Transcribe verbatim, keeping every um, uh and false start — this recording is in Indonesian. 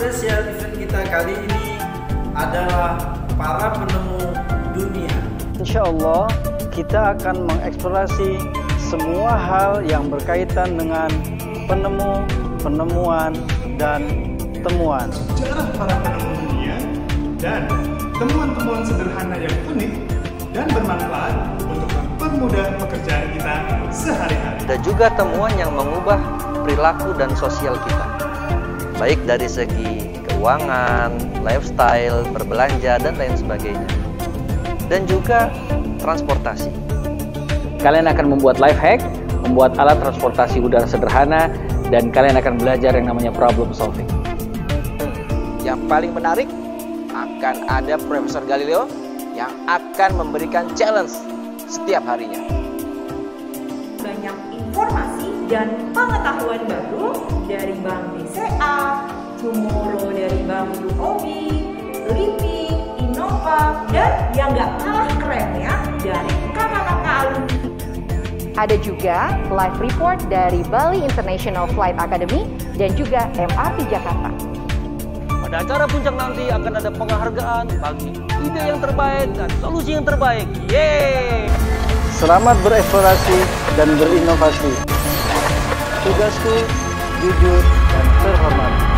spesial event kita kali ini adalah para penemu dunia. Insya Allah kita akan mengeksplorasi semua hal yang berkaitan dengan penemu, penemuan, dan temuan. Sejarah para penemu dunia dan temuan-temuan sederhana yang unik dan bermanfaat untuk mempermudah pekerjaan kita sehari-hari. Dan juga temuan yang mengubah perilaku dan sosial kita, baik dari segi keuangan, lifestyle, berbelanja, dan lain sebagainya. Dan juga transportasi. Kalian akan membuat life hack, membuat alat transportasi udara sederhana, dan kalian akan belajar yang namanya problem solving. Yang paling menarik, akan ada Profesor Galileo yang akan memberikan challenge setiap harinya. Banyak informasi dan pengetahuan baru dari Bank B C A, Tomorrow dari Bank U O B, Living, Innova, dan yang gak kalah kerennya dari kakak-kakak alumni. Ada juga live report dari Bali International Flight Academy dan juga M R T Jakarta. Pada acara puncak nanti akan ada penghargaan bagi ide yang terbaik dan solusi yang terbaik. Yeay! Selamat bereksplorasi dan berinovasi. Tugasku jujur dan terhormat.